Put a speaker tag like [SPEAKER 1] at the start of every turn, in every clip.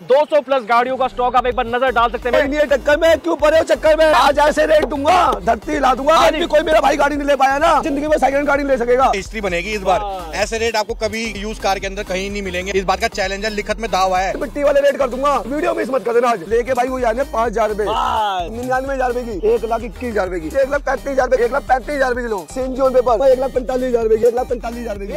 [SPEAKER 1] 200 plus गाड़ियों का stock आप एक बार नजर डाल सकते हैं।
[SPEAKER 2] ये टक्कर में क्यों पड़े हो चक्कर में, आज ऐसे रेट दूंगा धरती हिला दूंगा। आज भी कोई मेरा भाई गाड़ी नहीं ले पाया ना, जिंदगी में सेकंड गाड़ी ले सकेगा।
[SPEAKER 3] हिस्ट्री बनेगी इस बार, ऐसे रेट आपको कभी यूज कार के अंदर कहीं नहीं मिलेंगे। इस बात का चैलेंज है, लिखत में दावा है।
[SPEAKER 2] मिट्टी वाले रेट कर दूंगा, वीडियो मिस मत कर देना। आज लेके भाई वो जाने 5,000 रुपए, 99,000 रुपए की, 1,21,000 रुपए की, 1,35,000 रुपए, 1,35,000 रुपए किलो सेंजोन पेपर, 1,45,000 रुपए की, 1,45,000 रुपए की,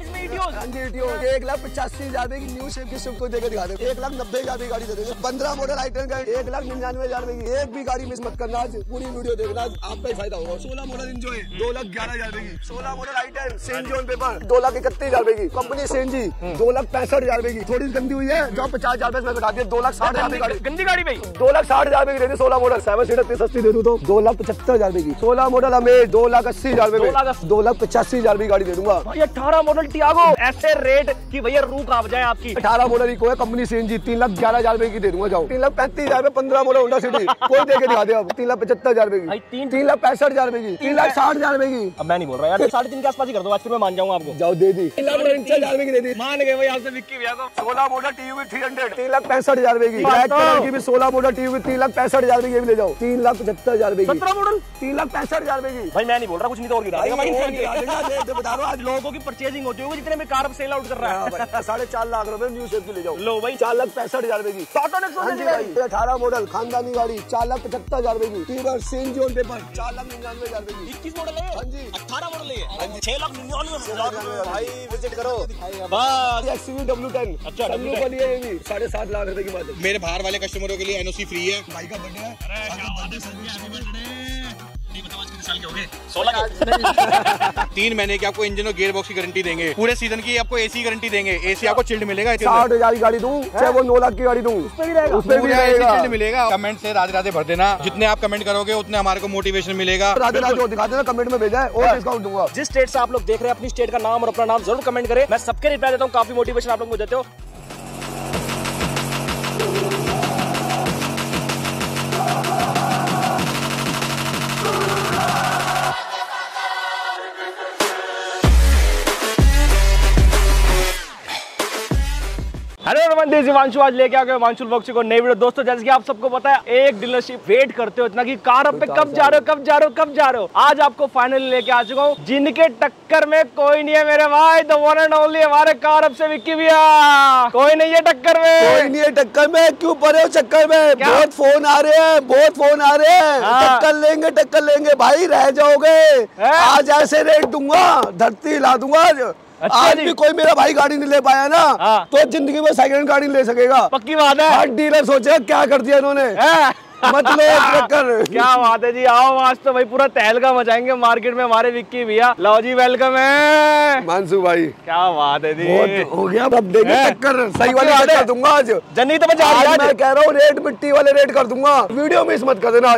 [SPEAKER 2] 1,85,000 रुपए की न्यू शेप की स्विफ्ट को देकर दिखा दे। 1,90,000 की गाड़ी दे देंगे, 15 मॉडल आइटम का 1,99,000 रुपए की। एक भी गाड़ी मिस मत करना, आज पूरी वीडियो देखना, आपका ही फायदा होगा। 16 मॉडल एंजॉय 2,11,000 रुपए की, 16 मॉडल आइटम सेंजोन पेपर 2,31,000 रुपए की, कंपनी सेंजी 2,65,000 रुपए की। थोड़ी गंदी हुई है जो 50,000 रुपए में घटा दिया, 2,60,000 की गाड़ी,
[SPEAKER 1] गंदी गाड़ी भाई
[SPEAKER 2] 2,60,000 रुपए की दे दी। 16 मॉडल 7 सीटर इतनी सस्ती दे दूं तो 2,75,000 रुपए की। 16 मॉडल हमें 2,80,000 रुपए में, 2,85,000 रुपए की गाड़ी दे दूंगा।
[SPEAKER 1] भाई 18 मॉडल टियागो, ऐसे रेट की भैया रूह कांप जाए आपकी।
[SPEAKER 2] 18 मॉडल ही कोई कंपनी सीएनजी 3,11,000 रुपए की दे दूंगा। जाओ 3,35,000 रुपए 15 मॉडल होंडा सिटी कोई दे के दिखा दे। अब 3,75,000 रुपए की, 3,65,000 रुपए की, 3,60,000 रुपए की।
[SPEAKER 1] अब मैं नहीं बोल रहा यार, 3.5 के आसपास ही कर दो, आज फिर मैं मान जाऊंगा आपको।
[SPEAKER 2] जाओ दे दी, 3,49,000 रुपए की दे दी।
[SPEAKER 1] मान गए भाई आपसे विक्की भैया को।
[SPEAKER 2] 16 मॉडल टीवी 300 3,65,000 रुपए की, ब्लैक कलर की भी 16 मॉडल टीवी 3,65,000 रुपए की भी ले जाओ, 3,75,000 रुपए की।
[SPEAKER 1] 17 मॉडल
[SPEAKER 2] 3,65,000 रुपए की।
[SPEAKER 1] भाई मैं नहीं बोल रहा, कुछ नहीं तो और गिरा देगा भाई।
[SPEAKER 2] बता रहा हूँ आज
[SPEAKER 1] लोगों की परचेजिंग होती होगी जितने में कार सेल आउट कर रहा है।
[SPEAKER 2] 4.5 लाख रुपए न्यू शेप की ले जाओ।
[SPEAKER 1] लो भाई
[SPEAKER 2] 4,65,000 रुपए की। 18 मॉडल खानदानी गाड़ी 4,75,000 रुपए की। टीवर सेंजोन पेपर 4,99,000 रुपए की।
[SPEAKER 1] 21 मॉडल है।
[SPEAKER 2] हाँ जी
[SPEAKER 1] 18 मॉडल है, 6,99,000
[SPEAKER 2] भाई विजिट करो।
[SPEAKER 1] बस
[SPEAKER 2] XUV W10
[SPEAKER 1] अच्छा
[SPEAKER 2] W के लिए ये भी 7.5 लाख रुपए की बात है।
[SPEAKER 3] मेरे बाहर वाले कस्टमरों के लिए एनओसी फ्री है।
[SPEAKER 2] भाई का बर्थडे है,
[SPEAKER 3] 3 महीने की आपको इंजन और गियर बॉक्स की गारंटी देंगे। पूरे सीजन की आपको एसी गारंटी देंगे। एसी आपको चिल्ड मिलेगा।
[SPEAKER 2] 60,000 की गाड़ी दूं चाहे वो 9 लाख की गाड़ी दूं, उसपे भी रहेगा, उसपे भी रहेगा,
[SPEAKER 3] चिल्ड मिलेगा। कमेंट से राधे राधे भर देना, जितने आप कमेंट करोगे उतने हमारे को मोटिवेशन मिलेगा।
[SPEAKER 2] राधे राधे दिखा देना, कमेंट में भेजा है और डिस्काउंट दूंगा।
[SPEAKER 1] जिस स्टेट से आप लोग देख रहे हैं अपनी स्टेट का नाम और अपना नाम जरूर कमेंट करें, मैं सबके रिप्लाई देता हूँ। काफी मोटिवेशन आप लोग को देते हो। हेलो नमस्ते, हिमांशु आज लेके आ गए हिमांशु बॉक्सी को नई वीडियो। दोस्तों जैसे कि आप सबको पता है, एक डीलरशिप वेट करते हो इतना कि कार अब पे कब जा रहे हो, कब जा रहे हो, कब जा रहे हो। आज आपको फाइनली लेके आ चुका हूँ, जिनके टक्कर में कोई नहीं है मेरे भाई। द वन एंड ओनली हमारे कार अब से विक्की भैया, कोई नहीं है टक्कर में,
[SPEAKER 2] कोई नहीं है टक्कर में। क्यों पड़े हो चक्कर में, बहुत फोन आ रहे हैं, बहुत फोन आ रहे हैं। टक्कर लेंगे भाई, रह जाओगे। आज ऐसे रेट दूंगा धरती हिला दूंगा।
[SPEAKER 1] अच्छा
[SPEAKER 2] आज भी कोई मेरा भाई गाड़ी नहीं ले पाया ना, तो जिंदगी में सेकंड गाड़ी ले सकेगा।
[SPEAKER 1] पक्की बात है।
[SPEAKER 2] हर डीलर सोचे क्या कर दिया इन्होंने, मत लो टक्कर।
[SPEAKER 1] क्या बात है जी, आओ आज तो भाई पूरा तहलका मचाएंगे मार्केट में हमारे विक्की भैया। लो जी वेलकम है
[SPEAKER 2] मानसू भाई,
[SPEAKER 1] क्या बात है जी,
[SPEAKER 2] बहुत हो गया। अब देंगे टक्कर, सही वाली टक्कर दूंगा आज।
[SPEAKER 1] जन्नी तो
[SPEAKER 2] आज मैं कह रहा हूँ रेट मिट्टी वाले रेट कर दूंगा। वीडियो मिस मत कर देना।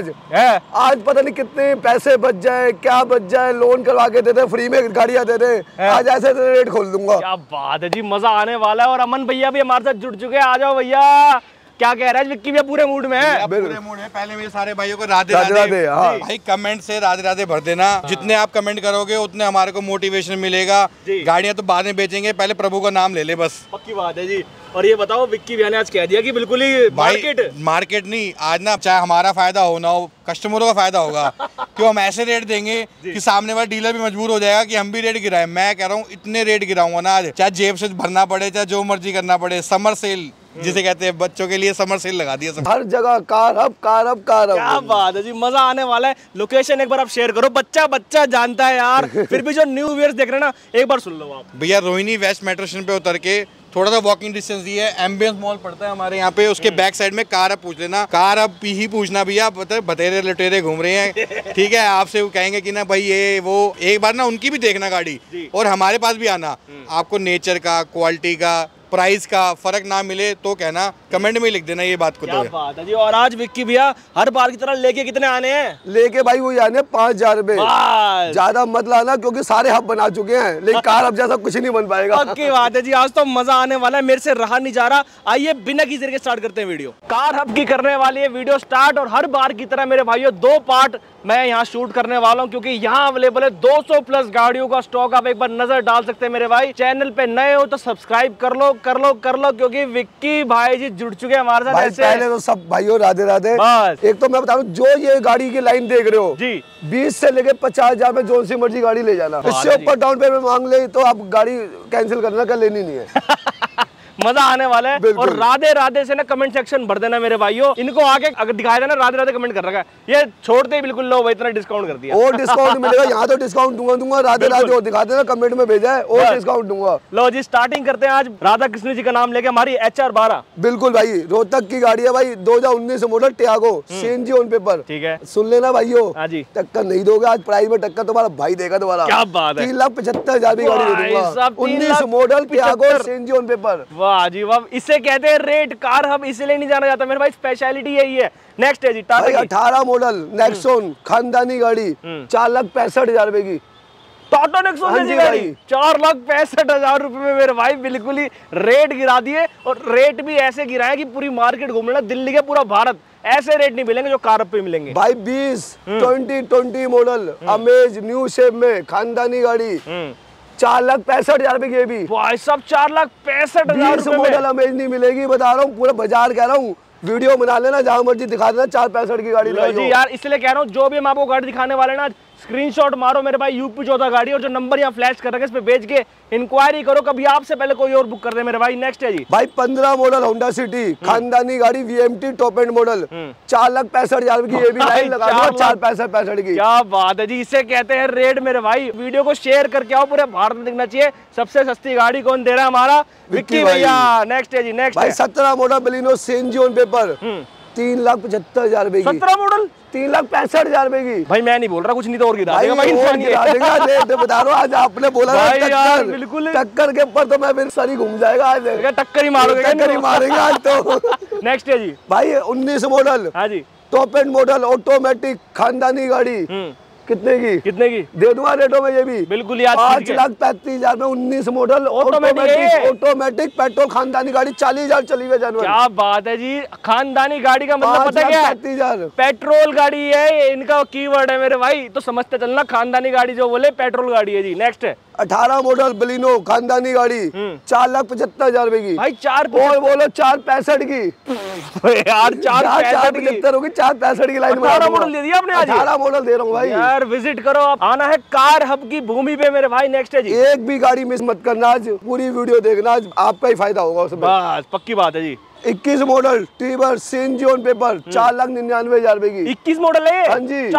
[SPEAKER 2] आज पता नहीं कितने पैसे बच जाए, क्या बच जाए, लोन करवा के देते, फ्री में गाड़ियां दे दे। आज ऐसे रेट खोल दूंगा।
[SPEAKER 1] क्या बात है जी, मजा आने वाला है। और अमन भैया भी हमारे साथ जुड़ चुके हैं, आ जाओ भैया। क्या कह रहा है विक्की भैया, पूरे मूड में है?
[SPEAKER 3] पूरे मूड में। पहले मेरे सारे भाइयों को राधे राधे। भाई कमेंट से राधे राधे भर देना, जितने आप कमेंट करोगे उतने हमारे को मोटिवेशन मिलेगा। गाड़ियां तो बाद में बेचेंगे, पहले प्रभु का नाम ले ले बस।
[SPEAKER 1] पक्की बात है जी। और ये बताओ विक्की भैया ने आज कह दिया कि बिल्कुल ही
[SPEAKER 3] मार्केट नहीं, आज ना चाहे हमारा फायदा हो ना हो, कस्टमरों का फायदा होगा। क्यों हम ऐसे रेट देंगे कि सामने वाला डीलर भी मजबूर हो जाएगा कि हम भी रेट गिराए। मैं कह रहा हूँ इतने रेट गिराऊंगा ना आज, चाहे जेब से भरना पड़े, चाहे जो मर्जी करना पड़े। समर सेल जिसे कहते हैं, बच्चों के लिए समर सेल लगा दिया सब।
[SPEAKER 2] हर जगह कार अब।
[SPEAKER 1] क्या बात है जी, मजा आने वाला है। लोकेशन एक बार आप शेयर करो, बच्चा जानता है यार। फिर भी जो न्यू व्यूअर्स देख रहे हैं ना, एक बार सुन लो आप।
[SPEAKER 3] भैया रोहिणी वेस्ट मेट्रो स्टेशन पे उतर के थोड़ा सा वॉकिंग डिस्टेंस ही है, एम्बियंस मॉल पड़ता है हमारे यहाँ पे। उसके बैक साइड में कार अब पूछ लेना, कार अब ही पूछना भैया, बतेरे लटेरे घूम रहे हैं। ठीक है, आपसे वो कहेंगे कि ना भाई ये वो, एक बार ना उनकी भी देखना गाड़ी और हमारे पास भी आना। आपको नेचर का, क्वालिटी का, प्राइस का फर्क ना मिले तो कहना, कमेंट में लिख देना ये बात को।
[SPEAKER 1] क्या बात है जी। और आज विक्की भैया हर बार की तरह लेके कितने आने हैं?
[SPEAKER 2] लेके भाई वही आने 5,000 रुपए। ज्यादा मत लाना क्योंकि सारे हब बना चुके हैं, लेकिन कार अब जैसा कुछ नहीं बन पाएगा।
[SPEAKER 1] पक्की बात है जी, आज तो मजा आने वाला है, मेरे से रहा नहीं जा रहा। आइए बिना किसी तरीके स्टार्ट करते हैं वीडियो। कार हब की करने वाली है वीडियो स्टार्ट। और हर बार की तरह मेरे भाइयों 2 पार्ट मैं यहाँ शूट करने वाला हूँ, क्योंकि यहाँ अवेलेबल है 200 प्लस गाड़ियों का स्टॉक। आप एक बार नजर डाल सकते हैं मेरे भाई। चैनल पे नए हो तो सब्सक्राइब कर लो, कर लो क्योंकि विक्की भाई जी जुड़ चुके हैं हमारे साथ।
[SPEAKER 2] भाई
[SPEAKER 1] ऐसे
[SPEAKER 2] पहले तो सब भाइयों राधे राधे।
[SPEAKER 1] बस।
[SPEAKER 2] एक तो मैं बता रहा हूँ, जो ये गाड़ी की लाइन देख रहे हो
[SPEAKER 1] जी
[SPEAKER 2] 20 से लेके 50,000 में जो सी मर्जी गाड़ी ले जाना। इससे ऊपर डाउन पेमेंट मांग ले तो आप गाड़ी कैंसिल करना, कर लेनी नहीं है।
[SPEAKER 1] मजा आने वाला है। और राधे राधे से ना कमेंट सेक्शन भर देना मेरे भाइयों। इनको आगे अगर दिखाया था ना राधे राधे कमेंट कर रखा है, ये छोड़ते ही बिल्कुल लो भाई, इतना डिस्काउंट कर दिया।
[SPEAKER 2] और डिस्काउंट मिलेगा, यहाँ तो डिस्काउंट दूंगा। राधे राधे और दिखा देना, कमेंट में भेजा है और डिस्काउंट दूंगा।
[SPEAKER 1] लो जी स्टार्टिंग करते हैं आज राधा कृष्ण जी का नाम लेके हमारी HR12।
[SPEAKER 2] बिल्कुल भाई, रोहतक की गाड़ी है भाई, 2019 model Tiago, CNG on paper.
[SPEAKER 1] ठीक है,
[SPEAKER 2] सुन लेना भाइयों,
[SPEAKER 1] हाँ जी।
[SPEAKER 2] टक्कर नहीं दोगे आज प्राइस में, टक्कर तुम्हारा भाई देगा तुम्हारा।
[SPEAKER 1] क्या बात है,
[SPEAKER 2] 3,75,000 की गाड़ी दे दूंगा। 19 model Tiago CNG on paper.
[SPEAKER 1] वाह जी वाह, इसे कहते हैं रेट कार हब, इसलिए नहीं जाना जाता मेरे भाई, स्पेशलिटी यही है। नेक्स्ट है जी टाटा की
[SPEAKER 2] 18 मॉडल नेक्सॉन खानदानी गाड़ी, 4,65,000 रुपए की।
[SPEAKER 1] टाटा नेक्सॉन जैसी गाड़ी 4,65,000 रुपए में मेरे भाई, बिल्कुल ही रेट गिरा दिए। और रेट भी ऐसे गिराए कि पूरी मार्केट घूम लेना, दिल्ली के पूरा भारत, ऐसे रेट नहीं मिलेंगे जो कार पे मिलेंगे
[SPEAKER 2] भाई। 2020 मॉडल अमेज न्यू शेप में खानदानी गाड़ी, 4,65,000 रुपए की भी।
[SPEAKER 1] भाई सब 4,65,000
[SPEAKER 2] मॉडल अमेज नहीं मिलेगी, बता रहा हूँ, पूरा बाजार कह रहा हूँ। वीडियो बना लेना, जहाँ मर्जी दिखा देना, 4,65,000 की गाड़ी
[SPEAKER 1] जी यार, इसलिए कह रहा हूँ जो भी हम आपको गाड़ी दिखाने वाले ना, स्क्रीनशॉट मारो मेरे भाई, UP 14 गाड़ी, और जो नंबर यहाँ फ्लैश कर रखे हैं इस पे भेज के इंक्वायरी करो, कभी आपसे पहले कोई और बुक कर दे मेरे भाई। नेक्स्ट है जी
[SPEAKER 2] भाई 15 मॉडल होंडा सिटी खानदानी गाड़ी, VMT टॉप एंड मॉडल, 4,65,000 की। ये भी लाइन लगा दो, 4,65,000 की।
[SPEAKER 1] क्या बात है जी, इसे कहते हैं रेट मेरे भाई। वीडियो को शेयर करके आओ, पूरे भारत में दिखना चाहिए। सबसे सस्ती गाड़ी कौन दे रहा है? हमारा विक्की भैया। नेक्स्ट है जी, नेक्स्ट
[SPEAKER 2] भाई 17 model Baleno CNG on paper, 3,75,000 रुपए की।
[SPEAKER 1] 17 मॉडल
[SPEAKER 2] 3,65,000 रुपए की।
[SPEAKER 1] भाई मैं नहीं बोल रहा, कुछ नहीं तो और गिरा देगा भाई,
[SPEAKER 2] बता रहा हूँ। आज आपने बोला
[SPEAKER 1] भाई
[SPEAKER 2] ना
[SPEAKER 1] यार,
[SPEAKER 2] टक्कर,
[SPEAKER 1] बिल्कुल
[SPEAKER 2] टक्कर के ऊपर तो मैं फिर सरी घूम जाएगा आज।
[SPEAKER 1] टक्कर ही मारोगे,
[SPEAKER 2] टक्कर ही मारेंगे आज तो।
[SPEAKER 1] नेक्स्ट है जी
[SPEAKER 2] भाई 19 मॉडल,
[SPEAKER 1] हाँ जी,
[SPEAKER 2] टॉप एंड मॉडल ऑटोमेटिक खानदानी गाड़ी, कितने की?
[SPEAKER 1] कितने की
[SPEAKER 2] दे दूंगा रेटों में ये भी,
[SPEAKER 1] बिल्कुल याद।
[SPEAKER 2] 5,35,000 में 19 मॉडल ऑटोमेटिक पेट्रोल खानदानी गाड़ी, 40,000 चली हुई जानवर।
[SPEAKER 1] क्या बात है जी, खानदानी गाड़ी का मतलब पता क्या है?
[SPEAKER 2] 5,35,000
[SPEAKER 1] पेट्रोल गाड़ी है, इनका कीवर्ड है मेरे भाई, तो समझते चलना, खानदानी गाड़ी जो बोले पेट्रोल गाड़ी है जी। नेक्स्ट है
[SPEAKER 2] 18 मॉडल बलिनो खानदानी गाड़ी, 4,75,000 रुपए की।
[SPEAKER 1] भाई 4
[SPEAKER 2] बोलो 4,65,000 की
[SPEAKER 1] यार,
[SPEAKER 2] 4,75,000 होगी, 4,65,000 की लाइन।
[SPEAKER 1] 18 मॉडल दे दिया आपने आज?
[SPEAKER 2] 18 मॉडल दे रहा हूँ भाई।
[SPEAKER 1] यार विजिट करो, आप आना है कार हब की भूमि पे मेरे भाई। नेक्स्ट है जी,
[SPEAKER 2] एक भी गाड़ी मिस मत करना, आज पूरी वीडियो देखना, आज आपका ही फायदा होगा उसमें।
[SPEAKER 1] बस पक्की बात है जी।
[SPEAKER 2] 21 model Triber CNG on paper, 4,99,000 रुपए की।
[SPEAKER 1] 21 मॉडल है,
[SPEAKER 2] हाँ जी,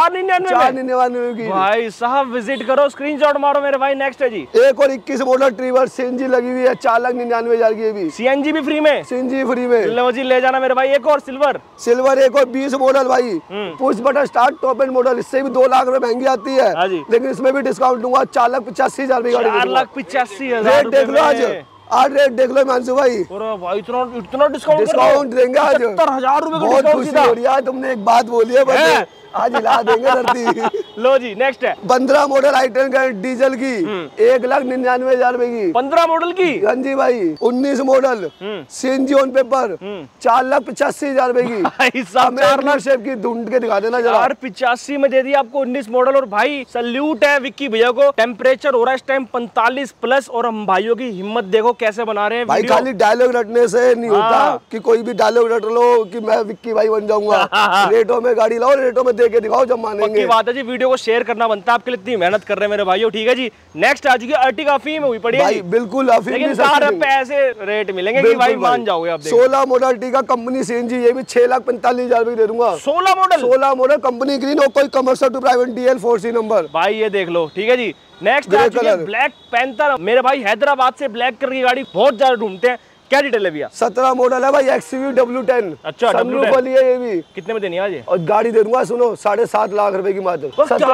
[SPEAKER 1] 4,99
[SPEAKER 2] की।
[SPEAKER 1] भाई साहब विजिट करो, स्क्रीनशॉट मारो मेरे भाई। नेक्स्ट है जी,
[SPEAKER 2] एक और 21 मॉडल ट्रीवर CNG लगी हुई है, 4,99,000 की। भी
[SPEAKER 1] CNG भी फ्री में,
[SPEAKER 2] CNG फ्री में।
[SPEAKER 1] लो जी ले जाना मेरे भाई। एक और सिल्वर
[SPEAKER 2] एक और 20 मॉडल भाई, push button start top end model, इससे भी 2 लाख रुपए महंगी आती है, लेकिन इसमें भी डिस्काउंट दूंगा, 4,85,000 की गाड़ी।
[SPEAKER 1] 4,85,000
[SPEAKER 2] रेट देख लो आज रेट देख लो मानसू भाई।
[SPEAKER 1] भाई इतना
[SPEAKER 2] डिस्काउंट देंगे आज,
[SPEAKER 1] 70,000 रुपए का
[SPEAKER 2] बहुत खुशी हो रही है। तुमने एक बात बोली है, आज हिला देंगे धरती।
[SPEAKER 1] लो जी नेक्स्ट है
[SPEAKER 2] 15 मॉडल i10 डीजल की, 1,99,000 रुपए की।
[SPEAKER 1] 15 मॉडल की?
[SPEAKER 2] हाँ जी भाई। 19 मॉडल CNG ऑन पेपर, 4,85,000 रुपए की। 4 लाख शेप की, ढूंढ के दिखा देना जरा।
[SPEAKER 1] 85 में दे दिया आपको 19 मॉडल। और भाई सल्यूट है विक्की भैया को, टेम्परेचर हो रहा है इस टाइम 45 प्लस, और हम भाइयों की हिम्मत देखो कैसे बना रहे हैं
[SPEAKER 2] भाई। खाली डायलॉग रटने से नहीं होता कि कोई भी डायलॉग रट लो कि मैं विक्की भाई बन जाऊंगा। रेटों में गाड़ी लाओ, रेटों में दे के दिखाओ, जब मानेंगे।
[SPEAKER 1] पक्की बात है जी, वीडियो को शेयर करना बनता है, आपके लिए इतनी मेहनत कर रहे हैं मेरे भाइयों। ठीक है जी, नेक्स्ट आ चुकी है अर्टिगा अफीम हुई पड़ी है,
[SPEAKER 2] बिल्कुल अफीम,
[SPEAKER 1] लेकिन कार पे ऐसे रेट मिलेंगे कि भाई मान जाओगे आप।
[SPEAKER 2] 16 मॉडल टीका कंपनी CNG, ये भी 6,45,000 रुपए दे दूंगा।
[SPEAKER 1] 16 मॉडल
[SPEAKER 2] कंपनी ग्रीन, और कोई commercial to private DL 4C नंबर।
[SPEAKER 1] भाई ये देख लो। ठीक है जी, नेक्स्ट आ चुकी है ब्लैक पैंथर मेरे भाई। हैदराबाद से ब्लैक कलर की गाड़ी बहुत ज्यादा ढूंढते हैं, क्या डिटेल है भैया?
[SPEAKER 2] 17 मॉडल है भाई, XUV W10।
[SPEAKER 1] अच्छा,
[SPEAKER 2] सनरूफ वाली है ये भी।
[SPEAKER 1] कितने में देनी है आज?
[SPEAKER 2] और गाड़ी दे दूंगा, सुनो, 7.5 लाख रुपए की मात्र।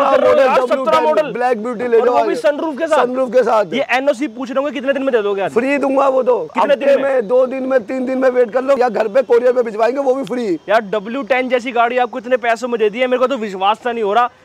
[SPEAKER 1] 17 मॉडल
[SPEAKER 2] ब्लैक ब्यूटी ले जाओ,
[SPEAKER 1] सनरूफ के साथ।
[SPEAKER 2] सनरूफ के साथ।
[SPEAKER 1] ये NOC पूछ रहा हूँ कितने दिन में दे दोगे?
[SPEAKER 2] फ्री दूंगा वो तो।
[SPEAKER 1] कितने दिन में?
[SPEAKER 2] 2 दिन में, 3 दिन में वेट कर लो, या घर पे कोरियर में भिजवाएंगे, वो भी फ्री।
[SPEAKER 1] यार W10 जैसी गाड़ी आपको इतने पैसों में दे दी है, मेरे को तो विश्वास सा नहीं हो रहा।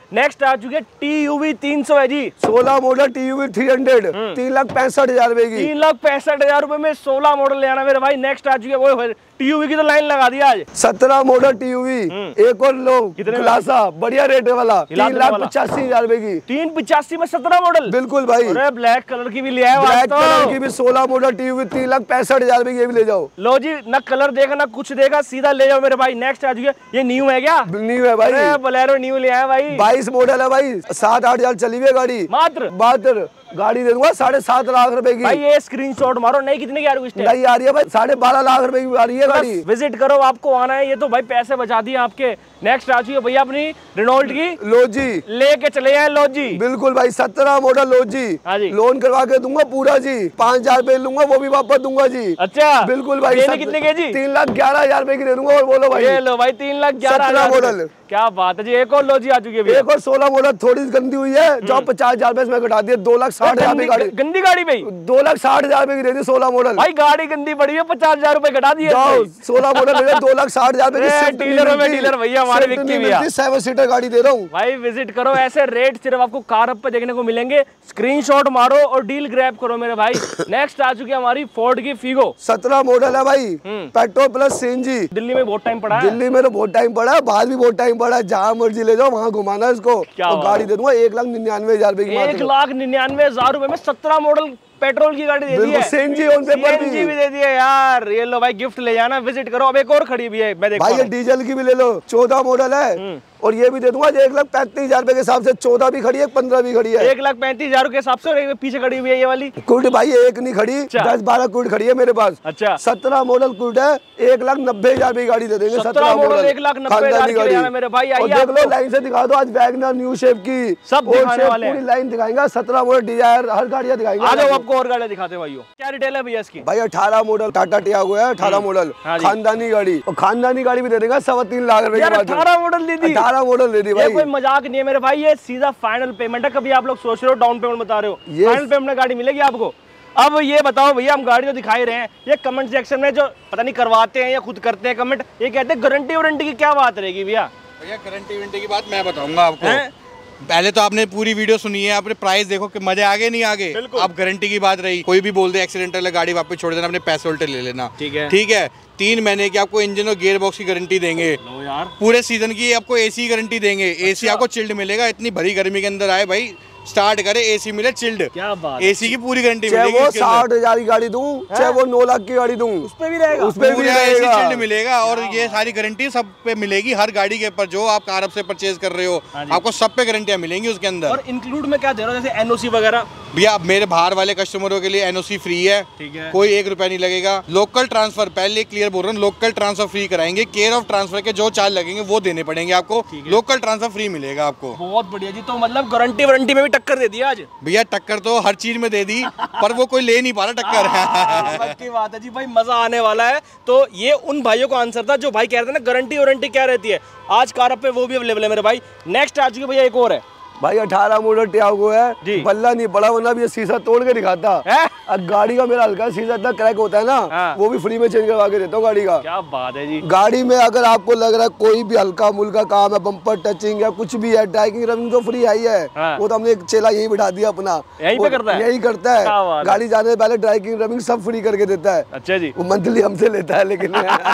[SPEAKER 1] नेक्स्ट आ चुकी है TUV 300 है जी।
[SPEAKER 2] 16 मॉडल TUV 300 3,65,000 रुपए की।
[SPEAKER 1] 3,65,000 रुपए में 16 मॉडल ले आना मेरे भाई। नेक्स्ट आ चुकी है वो TUV की तो लाइन लगा दी आज।
[SPEAKER 2] 17 मॉडल TUV एक और लो क्लासा बढ़िया रेट वाला 3,85,000 रुपए की।
[SPEAKER 1] 3,85 में 17 मॉडल।
[SPEAKER 2] बिल्कुल भाई।
[SPEAKER 1] अरे ब्लैक कलर की भी लिया है।
[SPEAKER 2] ब्लैक कलर की भी 16 मॉडल TUV 3,65,000 रुपए की, ये भी ले जाओ।
[SPEAKER 1] लो जी, ना कलर देगा ना कुछ देगा, सीधा ले जाओ मेरे भाई। नेक्स्ट आ चुकी है, ये न्यू है क्या?
[SPEAKER 2] न्यू है भाई।
[SPEAKER 1] बोलेरो न्यू ले आया भाई।
[SPEAKER 2] 22 मॉडल है भाई, 7-8 हजार चली हुई है गाड़ी। मात्र गाड़ी दे दूंगा 7.5 लाख रुपए की।
[SPEAKER 1] भाई ये स्क्रीनशॉट मारो। नहीं कितने की आ रही है?
[SPEAKER 2] नहीं आ रही है भाई, 12.5 लाख रुपए की आ रही है गाड़ी।
[SPEAKER 1] विजिट करो, आपको आना है। ये तो भाई पैसे बचा दिए आपके। नेक्स्ट आ चुकी है भैया अपनी रेनॉल्ट की
[SPEAKER 2] लोजी,
[SPEAKER 1] लेके चले आए लोजी।
[SPEAKER 2] बिल्कुल भाई, 17 मॉडल लोजी। लोन करवा के दूंगा पूरा जी, 5,000 रुपए लूंगा, वो भी वापस दूंगा जी।
[SPEAKER 1] अच्छा
[SPEAKER 2] बिल्कुल भाई।
[SPEAKER 1] कितने के जी?
[SPEAKER 2] 3,11,000 रुपए की दे दूंगा। और बोलो भाई।
[SPEAKER 1] ये लो भाई 3,11,000
[SPEAKER 2] मॉडल।
[SPEAKER 1] क्या बात है जी। एक और लोजी आ चुकी है।
[SPEAKER 2] एक और 16 मॉडल थोड़ी गंदी हुई है, जो 50,000 रुपए इसमें घटा दिए। 2,60,000 रुपए गाड़ी।
[SPEAKER 1] गंदी गाड़ी भाई
[SPEAKER 2] 2,60,000 रुपए की दे दी 16 मॉडल।
[SPEAKER 1] भाई गाड़ी गंदी पड़ी है, 50,000 रुपए घटा दिए।
[SPEAKER 2] 16 मॉडल 2,60,000 रुपए की।
[SPEAKER 1] डीलर भैया हमारे विक्की भैया
[SPEAKER 2] 7 सीटर गाड़ी दे रहा हूँ
[SPEAKER 1] भाई। विजिट करो, ऐसे रेट सिर्फ आपको कार हब पे देखने को मिलेंगे। स्क्रीनशॉट मारो और डील ग्रैब करो मेरे भाई। नेक्स्ट आ चुकी है हमारी फोर्ड की फीगो।
[SPEAKER 2] 17 मॉडल है भाई, पेट्रोल प्लस CNG।
[SPEAKER 1] दिल्ली में बहुत टाइम पड़ा है।
[SPEAKER 2] दिल्ली में तो बहुत टाइम पड़ा है, बाहर भी बहुत टाइम पड़ा है। जहाँ मर्जी ले जाओ वहाँ घुमाना इसको। और गाड़ी दे दूंगा 1,99,000 रुपए की।
[SPEAKER 1] 1,99,000 रुपए में 17 मॉडल पेट्रोल की गाड़ी दे दी है।
[SPEAKER 2] CNG ऑन पेपर
[SPEAKER 1] भी दे दी है यार। ये लो भाई गिफ्ट ले जाना, विजिट करो। अब एक और खड़ी भी है, मैं देखता हूं
[SPEAKER 2] भाई। ये डीजल की भी ले लो, 14 मॉडल है। और ये भी दे दूंगा 1,35,000 रुपए के हिसाब से। 14 भी खड़ी है, 15 भी खड़ी है।
[SPEAKER 1] 1,35,000 के हिसाब से पीछे खड़ी हुई है ये वाली
[SPEAKER 2] कुड भाई। एक नहीं खड़ी, 10-12 कुड खड़ी है मेरे पास।
[SPEAKER 1] अच्छा
[SPEAKER 2] 17 मॉडल कुड है, 1,90,000 की गाड़ी दे देंगे।
[SPEAKER 1] 17 मॉडल 1,90,000 की गाड़ी मेरे भाई।
[SPEAKER 2] और देख लो लाइन से दिखा दो। आज वैगनर न्यू शेप की
[SPEAKER 1] सब दिखाने वाले हैं।
[SPEAKER 2] पूरी लाइन दिखाएंगे। 17 मॉडल डिजायर हर गाड़ियां दिखाएंगे।
[SPEAKER 1] आ जाओ, आपको और गाड़ियां दिखाते हैं भाइयों। क्या रिटेल है भैया इसकी?
[SPEAKER 2] भाई 18 मॉडल टाटा टियागो है। 18 मॉडल खानदानी गाड़ी। और खानदानी गाड़ी भी दे देगा 3.25 लाख रुपए की।
[SPEAKER 1] 18 मॉडल दे दी।
[SPEAKER 2] 18 मॉडल दे दी भाई।
[SPEAKER 1] कोई मजाक नहीं है मेरे भाई। ये सीधा फाइनल पेमेंट है। कभी आप लोग सोच रहे हो डाउन पेमेंट बता रहे हो, फाइनल पेमेंट में गाड़ी मिलेगी आपको। अब ये बताओ भैया, हम गाड़ी तो दिखाई रहे हैं, ये कमेंट सेक्शन में जो पता नहीं करवाते हैं या खुद करते हैं कमेंट, ये कहते हैं गारंटी वारंटी की क्या बात रहेगी भैया?
[SPEAKER 3] भैया गारंटी वारंटी की बात मैं बताऊंगा आपको। पहले तो आपने पूरी वीडियो सुनी है, आपने प्राइस देखो कि मजे आगे नहीं आगे। आप गारंटी की बात रही, कोई भी बोल दे एक्सीडेंटल है गाड़ी वापस छोड़ देना, अपने पैसे उल्टे ले लेना। ठीक है 3 महीने की आपको इंजन और गियर बॉक्स की गारंटी देंगे। यार पूरे सीजन की आपको AC गारंटी देंगे। AC आपको चिल्ड मिलेगा। इतनी भरी गर्मी के अंदर आए भाई, स्टार्ट करे AC मिले चिल्ड। क्या बात। AC की पूरी गारंटी मिलेगी।
[SPEAKER 2] चाहे वो 60,000 की गाड़ी दूं, चाहे वो 9 लाख की गाड़ी दूं,
[SPEAKER 1] उस पे भी रहेगा।
[SPEAKER 2] उस पे भी
[SPEAKER 3] AC चिल्ड मिलेगा। और ये सारी गारंटी सब पे मिलेगी। हर गाड़ी के ऊपर जो आप कार से परचेज कर रहे हो, आपको सब पे गारंटियां मिलेंगी उसके अंदर।
[SPEAKER 1] और इंक्लूड में क्या दे रहे हो, जैसे NOC वगैरह?
[SPEAKER 3] भैया मेरे बाहर वाले कस्टमरों के लिए NOC फ्री है। ठीक है, कोई 1 रुपया नहीं लगेगा। लोकल ट्रांसफर, पहले क्लियर बोल रहा हूँ, लोकल ट्रांसफर फ्री कराएंगे। केयर ऑफ ट्रांसफर के जो चार्ज लगेंगे वो देने पड़ेंगे आपको। लोकल ट्रांसफर फ्री मिलेगा आपको।
[SPEAKER 1] बहुत बढ़िया जी। तो मतलब गारंटी वारंटी में भी टक्कर दे दी आज
[SPEAKER 3] भैया। टक्कर तो हर चीज में दे दी, पर वो कोई ले नहीं पा रहा टक्कर।
[SPEAKER 1] की बात है जी भाई, मजा आने वाला है। तो ये उन भाइयों को आंसर था जो भाई कह रहे थे ना गारंटी वारंटी क्या रहती है। आज कार पे वो भी अवेलेबल है मेरे भाई। नेक्स्ट आ चुकी है भैया एक और है
[SPEAKER 2] भाई। 18 मॉडल टियागो है। बल्ला नहीं बड़ा, वरना भी ये शीशा तोड़ के दिखाता। अब गाड़ी का मेरा हल्का शीशा इतना क्रैक होता है ना, वो भी फ्री में चेंज करवा के देता हूँ गाड़ी का।
[SPEAKER 1] क्या बात है जी।
[SPEAKER 2] गाड़ी में अगर आपको लग रहा है कोई भी हल्का मुल्का काम है, बम्पर टचिंग या कुछ भी है, ड्राइविंग रनिंग तो फ्री आई है। वो तो हमने एक चेला यही बिठा दिया अपना,
[SPEAKER 1] यही पे करता है।
[SPEAKER 2] यही करता है। गाड़ी जाने से पहले ड्राइविंग रनिंग सब फ्री करके देता है।
[SPEAKER 1] अच्छा जी।
[SPEAKER 2] वो मंथली हमसे लेता है। लेकिन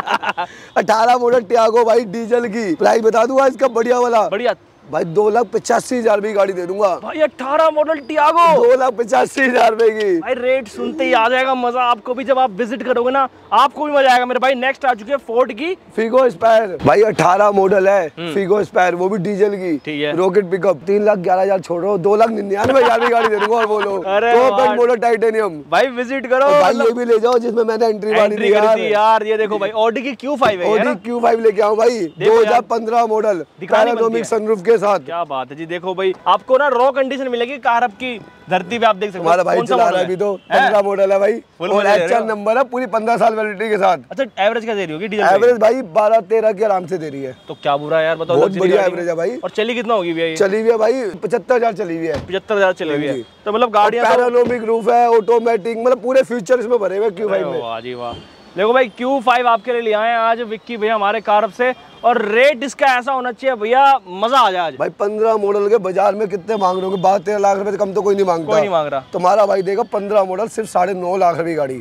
[SPEAKER 2] 18 मॉडल टियागो भाई डीजल की प्राइस बता दूंगा इसका बढ़िया वाला।
[SPEAKER 1] बढ़िया
[SPEAKER 2] भाई 2,85,000 की गाड़ी दे दूंगा
[SPEAKER 1] भाई। 18 मॉडल टियागो
[SPEAKER 2] 2,85,000 रुपए की।
[SPEAKER 1] भाई रेट सुनते ही आ जाएगा मजा आपको भी। जब आप विजिट करोगे ना आपको भी मजा आएगा मेरे भाई। नेक्स्ट आ चुकी है फोर्ड की
[SPEAKER 2] फिगो स्पायर। भाई 18 मॉडल है फिगो स्पायर, वो भी डीजल की। ठीक है। Rocket pickup. 3,11,000 छोड़ो, 2,99,000 की गाड़ी दे दूंगा। और बोलो तो मॉडल टाइटेनियम।
[SPEAKER 1] भाई विजिट करो।
[SPEAKER 2] भाई ये भी ले जाओ जिसमें मैंने एंट्री
[SPEAKER 1] दी यार। ये देखो भाई ऑडी की Q5 है।
[SPEAKER 2] ऑडी Q5 लेके आओ भाई। 2015 मॉडल पैनोरामिक सनरूफ के साथ।
[SPEAKER 1] क्या बात है जी। देखो भाई आपको ना रॉ कंडीशन मिलेगी कार आपकी धरती पे। आप देख सकते हो
[SPEAKER 2] हमारा भाई चला रहा है अभी तो 15 मॉडल है भाई। और एक्चुअल नंबर है, पूरी 15 साल वैलिडिटी के साथ।
[SPEAKER 1] अच्छा एवरेज क्या दे रही होगी डीजल?
[SPEAKER 2] एवरेज भाई 12-13 की आराम से दे रही है।
[SPEAKER 1] तो क्या बुरा है यार, बताओ।
[SPEAKER 2] बहुत बढ़िया एवरेज है भाई।
[SPEAKER 1] और चली कितना होगी भैया?
[SPEAKER 2] चली हुई है भाई 75,000 चली हुई है।
[SPEAKER 1] 75,000 चली हुई है। तो मतलब गाड़ियां
[SPEAKER 2] पैनोरामिक रूफ है, ऑटोमेटिक, मतलब पूरे फीचर इसमें भरे हुए Q5 में।
[SPEAKER 1] वाह जी वाह। देखो भाई Q5 आपके लिए ले आए हैं आज विक्की भैया हमारे कारप से, और रेट इसका ऐसा होना चाहिए भैया मजा आ जाए आज।
[SPEAKER 2] भाई 15 मॉडल के बाजार में कितने मांग रहे हो? 12-13 लाख रुपए से कम तो कोई नहीं मांगता।
[SPEAKER 1] कोई नहीं मांग रहा।
[SPEAKER 2] तुम्हारा भाई देगा 15 मॉडल सिर्फ 9.5 लाख रुपए की गाड़ी।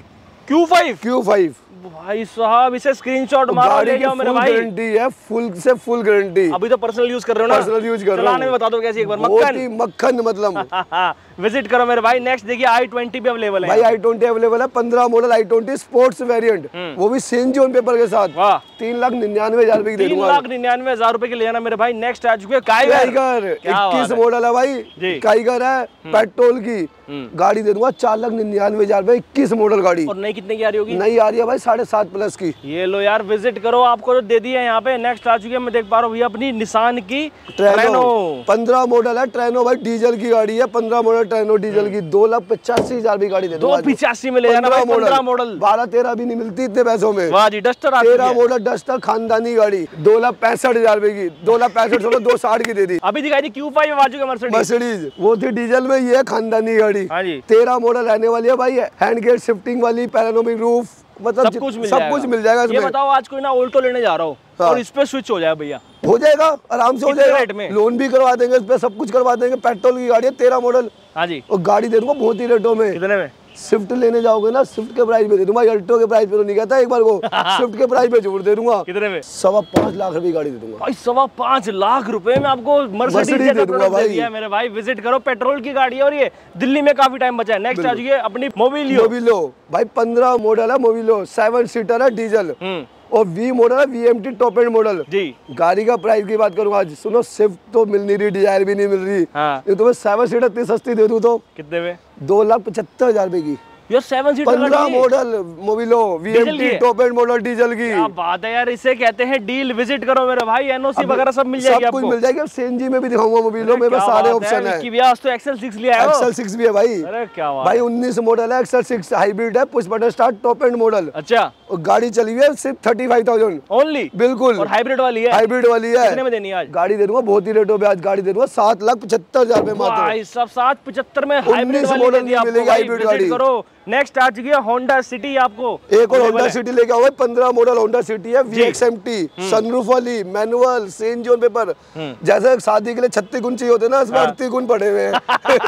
[SPEAKER 2] Q5
[SPEAKER 1] भाई साहब इसे स्क्रीनशॉट मारो ले जाओ मेरे भाई।
[SPEAKER 2] गारंटी है, फुल से फुल गारंटी।
[SPEAKER 1] अभी तो पर्सनल यूज कर रहे हो ना?
[SPEAKER 2] पर्सनल यूज कर रहा हूं।
[SPEAKER 1] चलाने में बता दो कैसी एक बार।
[SPEAKER 2] मक्खन मतलब।
[SPEAKER 1] विजिट करो मेरे भाई। नेक्स्ट देखिए i20 भी अवेलेबल है
[SPEAKER 2] भाई i20 अवेलेबल है। 15 मॉडल i20 स्पोर्ट्स वेरिएंट, वो भी CNG ऑन पेपर के साथ।
[SPEAKER 1] वाह
[SPEAKER 2] 3,99,000 रुपए की दे दूंगा।
[SPEAKER 1] 3,99,000 रुपए की ले जाना मेरे भाई। नेक्स्ट आ चुके
[SPEAKER 2] काइगर 21 मॉडल है भाई। काइगर है पेट्रोल की गाड़ी दे दूंगा 4,99,000 रुपए। 21 मॉडल गाड़ी।
[SPEAKER 1] और नई कितने की आ रही होगी?
[SPEAKER 2] नई आ रही है भाई 7.5 प्लस की।
[SPEAKER 1] ये लो यार विजिट करो, आपको जो दे दी है यहाँ पे। नेक्स्ट आ चुकी है, मैं देख पा रहा हूँ भैया अपनी निसान की ट्रेनो।
[SPEAKER 2] 15 मॉडल है ट्रेनो भाई, डीजल की गाड़ी है। 15 मॉडल ट्रेनो डीजल की 2,85,000 की गाड़ी दे दूंगा।
[SPEAKER 1] 2,85 में ले जाना भाई। 15 मॉडल
[SPEAKER 2] 12-13 भी नहीं मिलती इतने पैसों में।
[SPEAKER 1] वाह जी डस्टर
[SPEAKER 2] 13 मॉडल डस्टर खानदानी गाड़ी 2,65,000 रुपए की। 2,65,000 260 की दे दी।
[SPEAKER 1] अभी दिखाई दी Q5 आ चुके
[SPEAKER 2] मर्सिडीज, वो थी डीजल में, ये खानदानी गाड़ी। 13 मॉडल रहने वाली है भाई। हैंड गेट शिफ्टिंग वाली, पैनोरामिक रूफ, मतलब सब कुछ मिल जाएगा इसमें।
[SPEAKER 1] ये बताओ आज कोई ना ऑल्टो लेने जा रहा हो और इस पे स्विच हो जाए भैया,
[SPEAKER 2] हो जाएगा आराम से, हो जाएगा। लोन भी करवा देंगे इस पे, सब कुछ करवा देंगे। पेट्रोल की गाड़ी है 13 मॉडल।
[SPEAKER 1] हाँ जी।
[SPEAKER 2] और गाड़ी दे दूंगा बहुत ही रेटों में।
[SPEAKER 1] कितने में?
[SPEAKER 2] स्विफ्ट लेने जाओगे ना, स्विफ्ट के प्राइस पे दे दूंगा। अल्टो के प्राइस पे तो नहीं कहता एक बार को। स्विफ्ट के प्राइस पे जोड़ दे दूंगा।
[SPEAKER 1] कितने में?
[SPEAKER 2] 5.25 लाख रुपए की गाड़ी दे दूंगा
[SPEAKER 1] भाई। 5.25 लाख रुपए में आपको मर्सिडीज दे दूंगा भाई। मेरे भाई विजिट करो, पेट्रोल की गाड़ी है और ये दिल्ली में काफी टाइम बचा है। नेक्स्ट आ जाइए अपनी मोबिलियो
[SPEAKER 2] भाई। 15 मॉडल है मोबिलियो, 7 सीटर है डीजल, और V मॉडल है, VMT टॉप एंड मॉडल जी। गाड़ी का प्राइस की बात करूंगा आज, सुनो स्विफ्ट तो मिल नहीं रही, डिजायर भी नहीं मिल रही। ये तुम्हें 7 सीटर इतनी सस्ती दे दूं तो कितने में? 2,75,000 रुपए की।
[SPEAKER 1] यार 7 seater
[SPEAKER 2] 15 model Mobilio VMT top end model diesel की।
[SPEAKER 1] क्या बात है यार, इसे कहते हैं डील। विजिट करो मेरे भाई, NOC वगैरह सब मिल जाएगी आपको।
[SPEAKER 2] सब कुछ मिल जाएगी। अब CNG में भी दिखाऊंगा मोबिलो में, सारे ऑप्शन है।
[SPEAKER 1] तो XL6 लिया है।
[SPEAKER 2] XL6 भी है भाई।
[SPEAKER 1] अरे क्या बात
[SPEAKER 2] भाई 19 मॉडल है, XL6 हाइब्रिड है, push button start top end model.
[SPEAKER 1] अच्छा।
[SPEAKER 2] और गाड़ी चली हुई है सिर्फ 35,000
[SPEAKER 1] ओनली।
[SPEAKER 2] बिल्कुल।
[SPEAKER 1] और हाइब्रिड वाली है?
[SPEAKER 2] हाइब्रिड वाली है।
[SPEAKER 1] कितने में देनी है आज?
[SPEAKER 2] गाड़ी दे दूंगा बहुत ही रेटों पे। आज गाड़ी दे दूंगा 7,75,000 रुपए मात्र।
[SPEAKER 1] भाई सब 7,75 में हाइब्रिड वाली
[SPEAKER 2] मिलेगी हाइब्रिड गाड़ी।
[SPEAKER 1] करो। नेक्स्ट आ चुकी है होंडा सिटी। आपको
[SPEAKER 2] एक और होंडा सिटी लेके आओ। 15 मॉडल होंडा सिटी है, VXMT सनरूफ वाली, मैनुअल, CNG ऑन पेपर। जैसे शादी के लिए 36 गुण चाहिए होते ना, इसमें 38 गुण पड़े हुए हैं।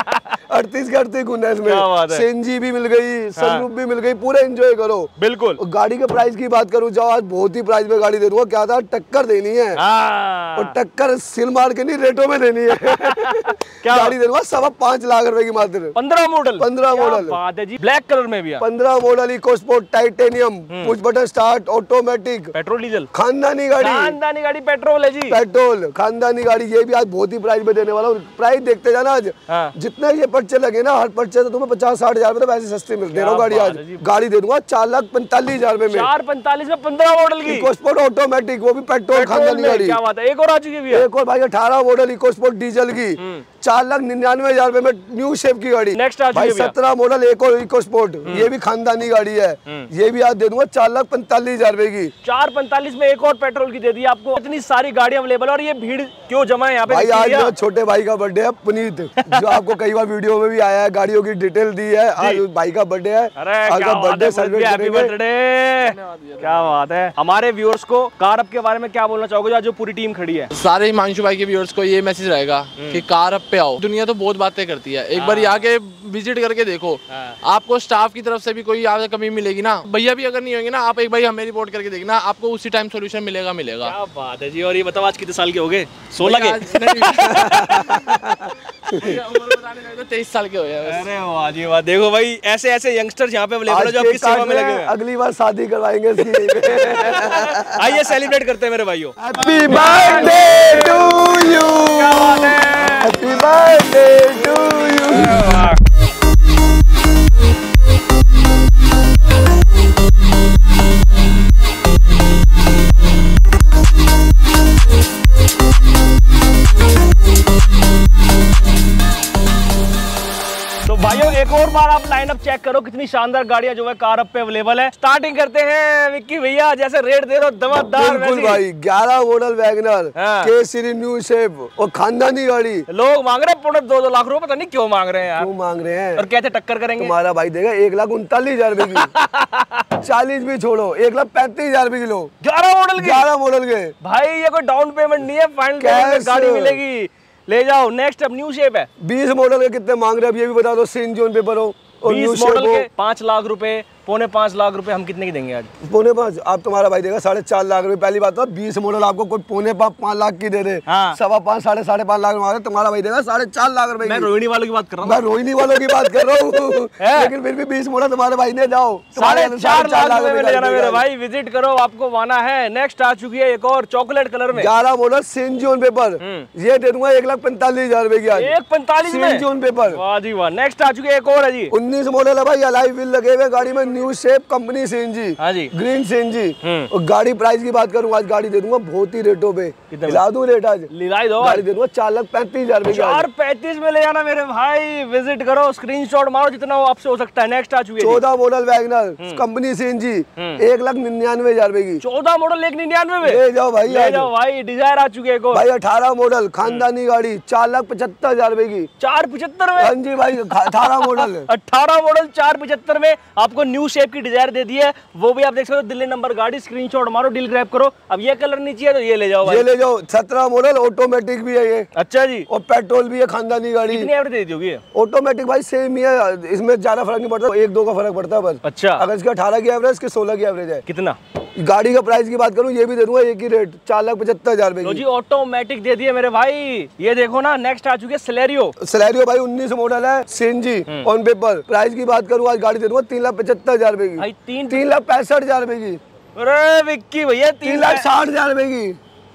[SPEAKER 2] 38 के 38 गुण है इसमें। CNG भी मिल गई, सनरूफ भी मिल गई, पूरा एंजॉय करो बिल्कुल। गाड़ी के प्राइस की बात करूं, जाओ आज बहुत ही प्राइस में गाड़ी दे दूंगा। क्या था, टक्कर देनी है और टक्कर सिल मार के नहीं, रेटों में देनी है। क्या गाड़ी दे दूंगा 5.25 लाख रुपए की मात्र।
[SPEAKER 1] 15 मॉडल।
[SPEAKER 2] 15 मॉडल
[SPEAKER 1] बात है जी। ब्लैक कलर में भी है।
[SPEAKER 2] 15 model EcoSport Titanium, push button start, automatic,
[SPEAKER 1] petrol diesel,
[SPEAKER 2] खानदानी गाड़ी। खानदानी
[SPEAKER 1] गाड़ी पेट्रोल है जी।
[SPEAKER 2] पेट्रोल खानदानी गाड़ी। ये भी आज बहुत ही प्राइस में देने वाला हूँ। प्राइस देखते जाना आज। जितने ये पर्चे लगे ना, हर पर्चे तो तुम्हें 50-60 हजार में वैसे सस्ते मिलते हैं गाड़ी। आज गाड़ी दे दूंगा 4,45,000 रुपए में।
[SPEAKER 1] 4,45 में 15 मॉडल की
[SPEAKER 2] इको स्पोर्ट ऑटोमेटिक, वो भी पेट्रोल खानदानी गाड़ी।
[SPEAKER 1] क्या बात है। एक और आ चुकी है।
[SPEAKER 2] एक और भाई 18 मॉडल इको स्पोर्ट डीजल की 4,99,000 रुपए में न्यू शेप की गाड़ी।
[SPEAKER 1] नेक्स्ट आ
[SPEAKER 2] भाई 17 मॉडल एक और इको स्पोर्ट, ये भी खानदानी गाड़ी है। ये भी आज दे दूंगा 4,45,000 रुपए की।
[SPEAKER 1] 4,45 में एक और पेट्रोल की दे दी आपको। इतनी सारी गाड़ियां अवेलेबल। और ये भीड़ क्यों जमा है यहाँ पे?
[SPEAKER 2] भाई आज मेरे छोटे भाई का बर्थडे है पुनीत, जो आपको कई बार वीडियो में भी आया है, गाड़ियों की डिटेल दी है। आज भाई का बर्थडे है। आज का बर्थडे सेलिब्रेट करेंगे।
[SPEAKER 1] क्या बात है। हमारे व्यूअर्स को कारअप के बारे में क्या बोलना चाहोगे, आज जो पूरी टीम खड़ी है?
[SPEAKER 4] सारे हिमांशु भाई के व्यूअर्स को ये मैसेज रहेगा कि कारअप पे आओ। दुनिया तो बहुत बातें करती है, एक बार यहाँ के विजिट करके देखो। आपको स्टाफ की तरफ से भी कोई यहाँ कमी मिलेगी ना, भैया भी अगर नहीं होंगे ना, आप एक बार हमें रिपोर्ट करके देखना, आपको उसी टाइम सोल्यूशन मिलेगा।
[SPEAKER 1] क्या बात है जी। और ये बताओ आज कितने साल के हो गए? 16 के?
[SPEAKER 4] 23 साल के हो गए।
[SPEAKER 1] अरे वाह जी वाह। देखो भाई ऐसे ऐसे यंगस्टर्स यहाँ पे अवेलेबल है जो आपकी सेवा में लगे हुए हैं।
[SPEAKER 2] अगली बार शादी करवाएंगे।
[SPEAKER 1] आइए सेलिब्रेट करते हैं मेरे भाइयों।
[SPEAKER 2] Happy birthday to you.
[SPEAKER 1] क्या बात है।
[SPEAKER 2] Happy birthday to you.
[SPEAKER 1] भाइयों एक और बार आप लाइनअप चेक करो, कितनी शानदार गाड़ियां जो है कारअप पे अवेलेबल है। स्टार्टिंग करते हैं विक्की भैया, जैसे रेट दे रहे हो दमदार।
[SPEAKER 2] बिल्कुल भाई 11 model WagonR K series new shape और खानदानी गाड़ी।
[SPEAKER 1] लोग मांग रहे हैं 2.5 लाख रुपए, पता नहीं क्यों मांग रहे हैं यार।
[SPEAKER 2] क्यों मांग रहे हैं?
[SPEAKER 1] और कहते टक्कर करेंगे।
[SPEAKER 2] तुम्हारा भाई देगा 1,39,000 रुपए की। 40 भी छोड़ो, 1,35,000 रुपए किलो।
[SPEAKER 1] 11 मॉडल की,
[SPEAKER 2] 11 मॉडल के
[SPEAKER 1] भाई ये कोई डाउन पेमेंट नहीं है, फाइनल पेमेंट में गाड़ी मिलेगी। ले जाओ नेक्स्ट। अब न्यू शेप है,
[SPEAKER 2] 20 मॉडल के कितने मांग रहे हैं अब ये भी बता दो। सीएनजी ऑन पेपर हो और
[SPEAKER 1] 20 मॉडल के 5 लाख रुपए, 4.5 लाख रुपए हम कितने की देंगे आज?
[SPEAKER 2] 4.5 आप तुम्हारा भाई देगा 4.5 लाख रुपए। पहली बात तो 20 मॉडल आपको कोई 4.5 लाख की दे दे,
[SPEAKER 1] हाँ।
[SPEAKER 2] 5.25 5.5 लाख मांगे, तुम्हारा भाई देगा 4.5 लाख रुपए।
[SPEAKER 1] मैं रोहिणी वालों की बात कर रहा हूँ,
[SPEAKER 2] मैं रोहिणी वालों की बात कर रहा हूँ लेकिन फिर भी 20 मॉडल तुम्हारे भाई ने जाओ
[SPEAKER 1] 4.5 लाख रुपए में ले जाना मेरे भाई। विजिट करो, आपको आना है। नेक्स्ट आ चुकी है एक और चॉकलेट कलर में,
[SPEAKER 2] 11 मॉडल सीएनजी ऑन पेपर, ये दे दूंगा 1,45,000 रुपए की आज।
[SPEAKER 1] 1.45 में
[SPEAKER 2] सीएनजी ऑन पेपर,
[SPEAKER 1] वाह जी वाह। नेक्स्ट आ चुकी है एक और है जी,
[SPEAKER 2] 19 मॉडल है भाई, अलाई व्हील लगे हुए गाड़ी में, न्यू शेप कंपनी सीएनजी,
[SPEAKER 1] हाँ जी,
[SPEAKER 2] ग्रीन सीएनजी। और गाड़ी प्राइस की बात करूँ, आज गाड़ी दे दूंगा बहुत ही रेटों पे, दिला दूं रेट आज,
[SPEAKER 1] लिलाई दो।
[SPEAKER 2] गाड़ी दे दूंगा 4,35,000 रुपए की।
[SPEAKER 1] 4.35 में ले जाना मेरे भाई। विजिट करो, स्क्रीनशॉट मारो जितना हो आपसे हो सकता है। नेक्स्ट आ चुकी है
[SPEAKER 2] 14 मॉडल वैगनर कंपनी सीएनजी, 1,99,000 रुपए की।
[SPEAKER 1] 14 मॉडल 199 में
[SPEAKER 2] ले जाओ भाई,
[SPEAKER 1] ले जाओ भाई। डिजायर आ चुकी है एक और
[SPEAKER 2] भाई 18 मॉडल खानदानी गाड़ी, 4,75,000 रुपए की।
[SPEAKER 1] 4.75 में,
[SPEAKER 2] हाँ जी भाई 18 मॉडल
[SPEAKER 1] 18 मॉडल 4.75 में आपको न्यू शेप की डिजायर दे दी है। वो भी आप देख सकते हो, दिल्ली नंबर गाड़ी। स्क्रीनशॉट मारो, डील ग्रैब करो। अब ये कलर नहीं चाहिए तो ये ले जाओ भाई,
[SPEAKER 2] ये ले जाओ। 17 मॉडल ऑटोमेटिक भी है ये,
[SPEAKER 1] अच्छा जी।
[SPEAKER 2] और पेट्रोल भी है, खानदानी गाड़ी।
[SPEAKER 1] कितनी एवरेज दे दी होगी?
[SPEAKER 2] ऑटोमेटिक भाई सेम ही है, इसमें ज्यादा फर्क नहीं पड़ता, 1-2 का फर्क पड़ता है बस।
[SPEAKER 1] अच्छा,
[SPEAKER 2] अगर इसका 18 की एवरेज, इसके 16 की एवरेज है।
[SPEAKER 1] कितना?
[SPEAKER 2] गाड़ी का प्राइस की बात करूं, ये भी दे दूंगा एक ही रेट, 4,75,000 रुपए
[SPEAKER 1] लो
[SPEAKER 2] की।
[SPEAKER 1] जी, ऑटोमेटिक दे दिए मेरे भाई। ये देखो ना, नेक्स्ट आ चुकी है सेलेरियो।
[SPEAKER 2] सेलेरियो भाई 19 मॉडल है, सीएनजी ऑन पेपर। प्राइस की बात करूं, आज गाड़ी दे दूंगा 3,75,000 रुपए की।
[SPEAKER 1] भाई
[SPEAKER 2] 3,65,000 रुपए की।
[SPEAKER 1] अरे विक्की भैया
[SPEAKER 2] 3,60,000 रुपए की।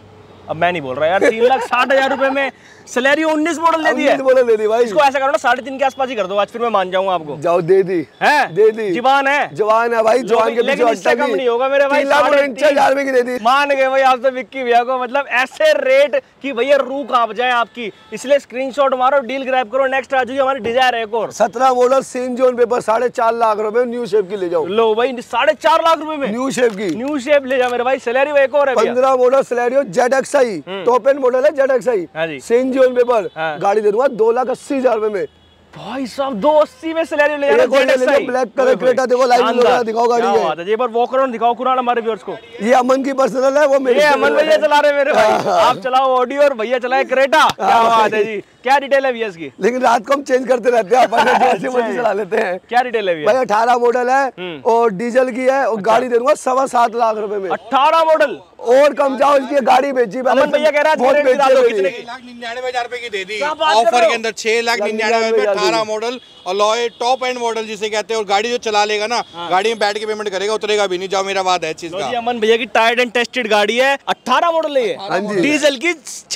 [SPEAKER 1] अब मैं नहीं बोल रहा यार, 3,60,000 रुपए में सेलेरियो 19 मॉडल दे दी है।
[SPEAKER 2] 19 मॉडल दे दी भाई।
[SPEAKER 1] इसको ऐसा करो ना 3.5 के आसपास ही कर दो आज, फिर मैं मान जाऊंगा आपको।
[SPEAKER 2] जाओ दे दी
[SPEAKER 1] है,
[SPEAKER 2] दे दी।
[SPEAKER 1] जवान है,
[SPEAKER 2] जवान है भाई, जवान के
[SPEAKER 1] लेकिन इससे कम नहीं होगा मेरे भाई।
[SPEAKER 2] 3,49,000 रुपए की दे दी।
[SPEAKER 1] मान गए भाई आप तो विक्की भैया को, मतलब ऐसे रेट कि भैया रूह कांप जाए आपकी। इसलिए स्क्रीनशॉट मारो, डील ग्रैब करो। नेक्स्ट आ चुकी हमारी डिजायर है एक और,
[SPEAKER 2] 17 model CNG on paper, 4.5 lakh रुपए न्यू शेप की ले जाओ।
[SPEAKER 1] लो भाई 4.5 लाख रुपए में
[SPEAKER 2] न्यू शेप की,
[SPEAKER 1] न्यू शेप ले जाओ मेरे भाई। सेलेरियो एक और है भैया,
[SPEAKER 2] 15 model Celerio ZXi, top end model है ZXi,
[SPEAKER 1] हाँ जी।
[SPEAKER 2] CNG on paper.
[SPEAKER 1] हाँ।
[SPEAKER 2] गाड़ी दे दूंगा 2,80,000 रुपए में।
[SPEAKER 1] भाई साहब 280 में सेलेरियो ले जाना।
[SPEAKER 2] एक और ले लीजिए, ब्लैक कलर क्रेटा, देखो लाइव में लगा, दिखाओ गाड़ी
[SPEAKER 1] क्या
[SPEAKER 2] है।
[SPEAKER 1] बात है। ये बार वॉक अराउंड दिखाओ कुरान हमारे व्यूअर्स को।
[SPEAKER 2] ये अमन की पर्सनल है, वो मेरी
[SPEAKER 1] ये अमन भैया चला रहे मेरे भाई। आप चलाओ ऑडी और भैया चलाए क्रेटा। क्या बात है जी। क्या डिटेल है भैया इसकी?
[SPEAKER 2] लेकिन रात को हम चेंज करते रहते हैं, अपन जैसे मर्जी चला लेते हैं।
[SPEAKER 1] क्या डिटेल है भैया?
[SPEAKER 2] भाई 18 मॉडल है और डीजल की है, और गाड़ी दे दूंगा 7.25 लाख रुपए में।
[SPEAKER 1] 18 मॉडल
[SPEAKER 2] और कम जाओ, इसकी गाड़ी बेची।
[SPEAKER 1] अमन भैया कह रहा है
[SPEAKER 2] बहुत
[SPEAKER 1] रेट गिरा दो, कितने की?
[SPEAKER 3] 6,99,000 रुपए की दे दी
[SPEAKER 1] क्या बात कर
[SPEAKER 3] ऑफर
[SPEAKER 1] रहे
[SPEAKER 3] के
[SPEAKER 1] हो?
[SPEAKER 3] अंदर। 6,99,000 में 18 model alloy top end model जिसे कहते हैं। और गाड़ी जो चला लेगा ना, गाड़ी में बैठ के पेमेंट करेगा, उतरेगा भी नहीं। जाओ मेरा बात है चीज
[SPEAKER 1] लो
[SPEAKER 3] का।
[SPEAKER 1] जी, अमन भैया की टायर्ड एंड टेस्टेड गाड़ी है। 18 मॉडल है ये, डीजल की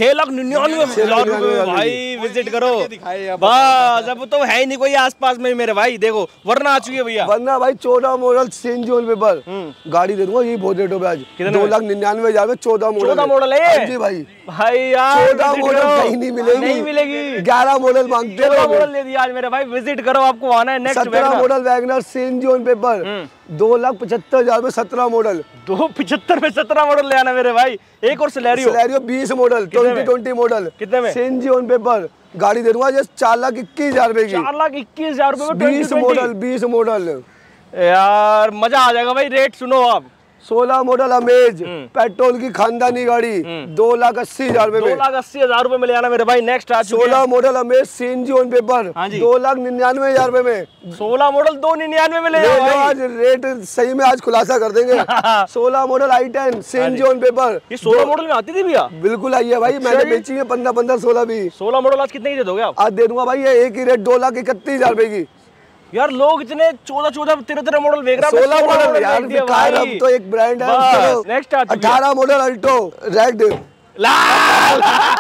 [SPEAKER 1] 6,99,000 रुपए में। भाई विजिट करो बस। अब तो है ही नहीं कोई आसपास में मेरे भाई। देखो वरना आ चुकी है भैया,
[SPEAKER 2] वरना भाई 14 मॉडल सीएनजी ऑन पेपर गाड़ी दे दूंगा, ये बहुत रेटों पे आज। 2,99,000 में 14
[SPEAKER 1] मॉडल है ये।
[SPEAKER 2] जी भाई,
[SPEAKER 1] भाई यार
[SPEAKER 2] 14 मॉडल कहीं नहीं मिलेगी,
[SPEAKER 1] नहीं मिलेगी।
[SPEAKER 2] 11 मॉडल मांगते
[SPEAKER 1] 14
[SPEAKER 2] हो।
[SPEAKER 1] मॉडल ले दिया आज मेरे भाई। विजिट करो, आपको आना है। Next
[SPEAKER 2] 17 model WagonR CNG on paper, 2,75,000 में 17 मॉडल।
[SPEAKER 1] 275 में 17 मॉडल ले आना मेरे भाई। एक और
[SPEAKER 2] सेलेरियो 20 मॉडल, 2020 मॉडल,
[SPEAKER 1] कितने में?
[SPEAKER 2] CNG on paper. गाड़ी दे दूंगा जस्ट 4,21,000 रुपए की।
[SPEAKER 1] 4,21,000 रुपए में
[SPEAKER 2] 20 मॉडल
[SPEAKER 1] यार मजा आ जाएगा भाई। रेट सुनो आप,
[SPEAKER 2] 16 मॉडल अमेज पेट्रोल की खानदानी गाड़ी, 2,80,000 रुपए में।
[SPEAKER 1] 2,80,000 रुपए में ले आना मेरे भाई। नेक्स्ट आ चुके
[SPEAKER 2] 16 model Amaze CNG on paper,
[SPEAKER 1] हाँ जी।
[SPEAKER 2] 2,99,000 रुपए में।
[SPEAKER 1] 16 मॉडल 299 में ले जाओ भाई।
[SPEAKER 2] आज रेट सही में आज खुलासा कर देंगे। 16 model i10 CNG on paper,
[SPEAKER 1] ये 16 मॉडल में आती थी भैया?
[SPEAKER 2] बिल्कुल आई है भाई, मैंने बेची है 15, 16 भी।
[SPEAKER 1] 16 मॉडल आज कितने की दे दोगे आप?
[SPEAKER 2] आज दे दूंगा भाई, ये एक ही रेट 2,31,000 रुपए की।
[SPEAKER 1] यार लोग इतने 14, 13 मॉडल बेच रहा है।
[SPEAKER 2] 16 मॉडल यार, कार अब तो एक ब्रांड है।
[SPEAKER 1] नेक्स्ट आ चुकी है
[SPEAKER 2] 18 मॉडल अल्टो रेड,
[SPEAKER 1] लाल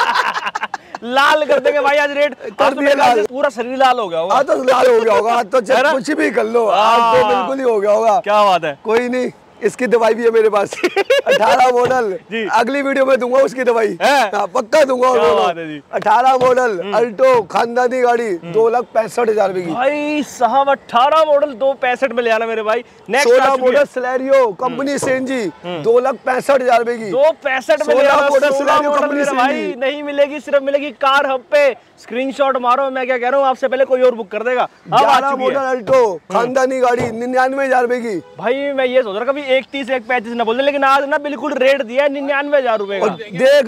[SPEAKER 1] लाल कर देंगे भाई आज रेट।
[SPEAKER 2] कर दिए लाल।
[SPEAKER 1] पूरा शरीर लाल हो गया होगा।
[SPEAKER 2] आज तो लाल हो गया होगा, आज तो कुछ भी कर लो, आज तो बिल्कुल ही हो गया होगा।
[SPEAKER 1] क्या बात है।
[SPEAKER 2] कोई नहीं, इसकी दवाई भी है मेरे पास 18 मॉडल अगली वीडियो में दूंगा उसकी दवाई। हाँ, पक्का दूंगा। 18 मॉडल अल्टो खानदानी गाड़ी 2,65,000 रुपए की।
[SPEAKER 1] भाई साहब 18 मॉडल 2,65 में ले आना मेरे भाई।
[SPEAKER 2] 16 मॉडल सिलेरियो कंपनी सीएनजी 2,65,000 रुपए की।
[SPEAKER 1] 2,65 में ले आना। 16 मॉडल मेरे भाई नहीं मिलेगी, सिर्फ मिलेगी कार हब पे। स्क्रीनशॉट मारो, मैं क्या कह रहा हूँ आपसे पहले कोई और बुक कर देगा।
[SPEAKER 2] 11 मॉडल अल्टो खानदानी गाड़ी 99,000 रुपए की।
[SPEAKER 1] भाई मैं ये सोच रहा कभी 31 135 ना बोल दे, लेकिन आज ना बिल्कुल रेट दिया है 99,000 रुपए का।
[SPEAKER 2] देख